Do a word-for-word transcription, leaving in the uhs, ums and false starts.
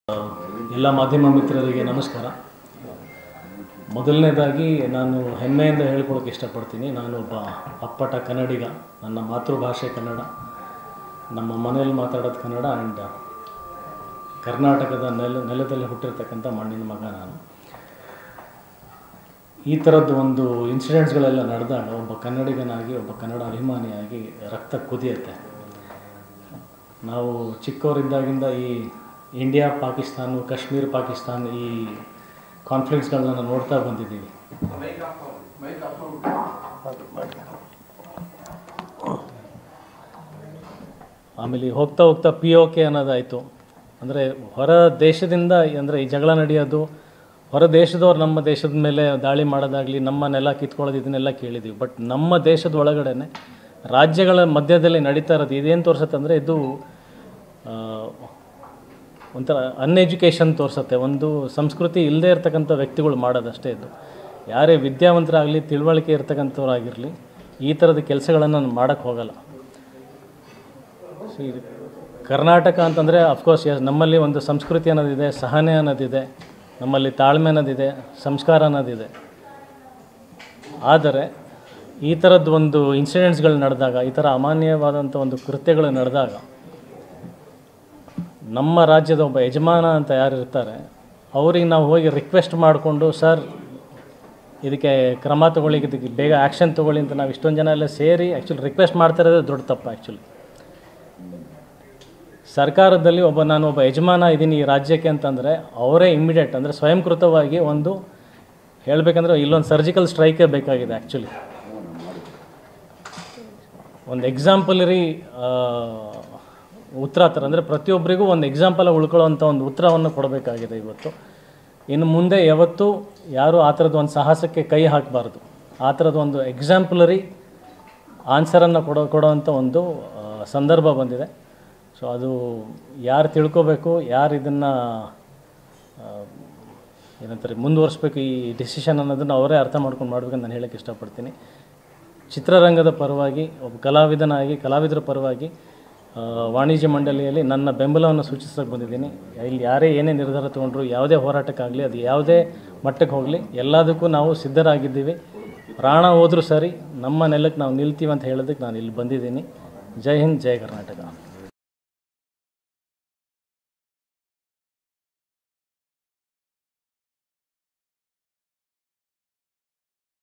ಎಲ್ಲ ಮಾಧ್ಯಮ ಮಿತ್ರರಿಗೆ ನಮಸ್ಕಾರ. ಮೊದಲನೇದಾಗಿ ನಾನು ಹೆಮ್ಮೆಯಿಂದ ಹೇಳ್ಕೊಳ್ಳೋಕೆ ಇಷ್ಟಪಡ್ತೀನಿ, ನಾನು ಒಬ್ಬ ಅಪ್ಪಟ ಕನ್ನಡಿಗ. ನನ್ನ ಮಾತೃಭಾಷೆ ಕನ್ನಡ, ನಮ್ಮ ಮನೆಯಲ್ಲಿ ಮಾತಾಡೋದು ಕನ್ನಡ ಆ್ಯಂಡ್ ಕರ್ನಾಟಕದ ನೆಲ ನೆಲದಲ್ಲಿ ಹುಟ್ಟಿರ್ತಕ್ಕಂಥ ಮಣ್ಣಿನ ಮಗ ನಾನು. ಈ ಥರದ್ದು ಒಂದು ಇನ್ಸಿಡೆಂಟ್ಸ್ಗಳೆಲ್ಲ ನಡೆದಾಗ ಒಬ್ಬ ಕನ್ನಡಿಗನಾಗಿ, ಒಬ್ಬ ಕನ್ನಡ ಅಭಿಮಾನಿಯಾಗಿ ರಕ್ತ ಕುದಿಯುತ್ತೆ. ನಾವು ಚಿಕ್ಕವರಿದ್ದಾಗಿಂದ ಈ ಇಂಡಿಯಾ ಪಾಕಿಸ್ತಾನ, ಕಾಶ್ಮೀರ ಪಾಕಿಸ್ತಾನ ಈ ಕಾನ್ಫ್ಲಿಕ್ಟ್ಸ್ಗಳನ್ನ ನೋಡ್ತಾ ಬಂದಿದ್ದೀವಿ. ಆಮೇಲೆ ಹೋಗ್ತಾ ಹೋಗ್ತಾ ಪಿ ಓ ಕೆ ಅನ್ನೋದಾಯಿತು. ಅಂದರೆ ಹೊರ ದೇಶದಿಂದ, ಅಂದರೆ ಈ ಜಗಳ ನಡೆಯೋದು, ಹೊರ ದೇಶದವ್ರು ನಮ್ಮ ದೇಶದ ಮೇಲೆ ದಾಳಿ ಮಾಡೋದಾಗಲಿ, ನಮ್ಮ ನೆಲ ಕಿತ್ಕೊಳ್ಳೋದು, ಇದನ್ನೆಲ್ಲ ಕೇಳಿದ್ದೀವಿ. ಬಟ್ ನಮ್ಮ ದೇಶದ ಒಳಗಡೆ ರಾಜ್ಯಗಳ ಮಧ್ಯದಲ್ಲಿ ನಡೀತಾ ಇರೋದು ಇದೇನು ತೋರಿಸುತ್ತೆ ಅಂದರೆ, ಇದು ಒಂಥರ ಅನ್ಎಜುಕೇಷನ್ ತೋರಿಸುತ್ತೆ. ಒಂದು ಸಂಸ್ಕೃತಿ ಇಲ್ಲದೇ ಇರ್ತಕ್ಕಂಥ ವ್ಯಕ್ತಿಗಳು ಮಾಡೋದಷ್ಟೇ. ಇದು ಯಾರೇ ವಿದ್ಯಾವಂತರಾಗಲಿ, ತಿಳುವಳಿಕೆ ಇರ್ತಕ್ಕಂಥವ್ರಾಗಿರಲಿ ಈ ಥರದ ಕೆಲಸಗಳನ್ನು ಮಾಡೋಕ್ಕೆ ಹೋಗಲ್ಲ. ಸೊ ಇದು ಕರ್ನಾಟಕ ಅಂತಂದರೆ ಅಫ್ಕೋರ್ಸ್ ಎಸ್, ನಮ್ಮಲ್ಲಿ ಒಂದು ಸಂಸ್ಕೃತಿ ಅನ್ನೋದಿದೆ, ಸಹನೆ ಅನ್ನೋದಿದೆ, ನಮ್ಮಲ್ಲಿ ತಾಳ್ಮೆ ಅನ್ನೋದಿದೆ, ಸಂಸ್ಕಾರ ಅನ್ನೋದಿದೆ. ಆದರೆ ಈ ಥರದ್ದು ಒಂದು ಇನ್ಸಿಡೆಂಟ್ಸ್ಗಳು ನಡೆದಾಗ, ಈ ಥರ ಅಮಾನ್ಯವಾದಂಥ ಒಂದು ಕೃತ್ಯಗಳು ನಡೆದಾಗ, ನಮ್ಮ ರಾಜ್ಯದ ಒಬ್ಬ ಯಜಮಾನ ಅಂತ ಯಾರು ಇರ್ತಾರೆ ಅವ್ರಿಗೆ ನಾವು ಹೋಗಿ ರಿಕ್ವೆಸ್ಟ್ ಮಾಡಿಕೊಂಡು, ಸರ್ ಇದಕ್ಕೆ ಕ್ರಮ ತೊಗೊಳ್ಳಿ, ಇದಕ್ಕೆ ಬೇಗ ಆ್ಯಕ್ಷನ್ ತೊಗೊಳ್ಳಿ ಅಂತ ನಾವು ಇಷ್ಟೊಂದು ಜನ ಎಲ್ಲ ಸೇರಿ ಆ್ಯಕ್ಚುಲಿ ರಿಕ್ವೆಸ್ಟ್ ಮಾಡ್ತಾ ಇರೋದೇ ದೊಡ್ಡ ತಪ್ಪು. ಆ್ಯಕ್ಚುಲಿ ಸರ್ಕಾರದಲ್ಲಿ ಒಬ್ಬ ನಾನು ಒಬ್ಬ ಯಜಮಾನ ಇದ್ದೀನಿ ಈ ರಾಜ್ಯಕ್ಕೆ ಅಂತಂದರೆ ಅವರೇ ಇಮ್ಮಿಡಿಯೇಟ್, ಅಂದರೆ ಸ್ವಯಂಕೃತವಾಗಿ ಒಂದು ಹೇಳಬೇಕಂದ್ರೆ ಇಲ್ಲೊಂದು ಸರ್ಜಿಕಲ್ ಸ್ಟ್ರೈಕೇ ಬೇಕಾಗಿದೆ. ಆ್ಯಕ್ಚುಲಿ ಒಂದು ಎಕ್ಸಾಂಪಲರಿ ಉತ್ತರ ಥರ, ಅಂದರೆ ಪ್ರತಿಯೊಬ್ಬರಿಗೂ ಒಂದು ಎಕ್ಸಾಂಪಲಾಗಿ ಉಳ್ಕೊಳ್ಳೋವಂಥ ಒಂದು ಉತ್ತರವನ್ನು ಕೊಡಬೇಕಾಗಿದೆ ಇವತ್ತು. ಇನ್ನು ಮುಂದೆ ಯಾವತ್ತೂ ಯಾರೂ ಆ ಥರದ್ದು ಒಂದು ಸಾಹಸಕ್ಕೆ ಕೈ ಹಾಕಬಾರ್ದು. ಆ ಥರದ್ದು ಒಂದು ಎಕ್ಸಾಂಪಲರಿ ಆನ್ಸರನ್ನು ಕೊಡೋ ಕೊಡೋವಂಥ ಒಂದು ಸಂದರ್ಭ ಬಂದಿದೆ. ಸೊ ಅದು ಯಾರು ತಿಳ್ಕೋಬೇಕು, ಯಾರು ಇದನ್ನು ಏನಂತಾರೆ ಮುಂದುವರಿಸ್ಬೇಕು ಈ ಡಿಸಿಷನ್ ಅನ್ನೋದನ್ನು ಅವರೇ ಅರ್ಥ ಮಾಡ್ಕೊಂಡು ಮಾಡಬೇಕಂತ ನಾನು ಹೇಳೋಕ್ಕೆ ಇಷ್ಟಪಡ್ತೀನಿ. ಚಿತ್ರರಂಗದ ಪರವಾಗಿ, ಒಬ್ಬ ಕಲಾವಿದನಾಗಿ, ಕಲಾವಿದರ ಪರವಾಗಿ ವಾಣಿಜ್ಯ ಮಂಡಳಿಯಲ್ಲಿ ನನ್ನ ಬೆಂಬಲವನ್ನು ಸೂಚಿಸೋಕ್ಕೆ ಬಂದಿದ್ದೀನಿ. ಇಲ್ಲಿ ಯಾರೇ ಏನೇ ನಿರ್ಧಾರ ತೊಗೊಂಡ್ರು, ಯಾವುದೇ ಹೋರಾಟಕ್ಕಾಗಲಿ, ಅದು ಯಾವುದೇ ಮಟ್ಟಕ್ಕೆ ಹೋಗಲಿ, ಎಲ್ಲದಕ್ಕೂ ನಾವು ಸಿದ್ಧರಾಗಿದ್ದೀವಿ. ಪ್ರಾಣ ಹೋದರೂ ಸರಿ ನಮ್ಮ ನೆಲಕ್ಕೆ ನಾವು ನಿಲ್ತೀವಿ ಅಂತ ಹೇಳೋದಕ್ಕೆ ನಾನು ಇಲ್ಲಿ ಬಂದಿದ್ದೀನಿ. ಜೈ ಹಿಂದ್, ಜೈ ಕರ್ನಾಟಕ.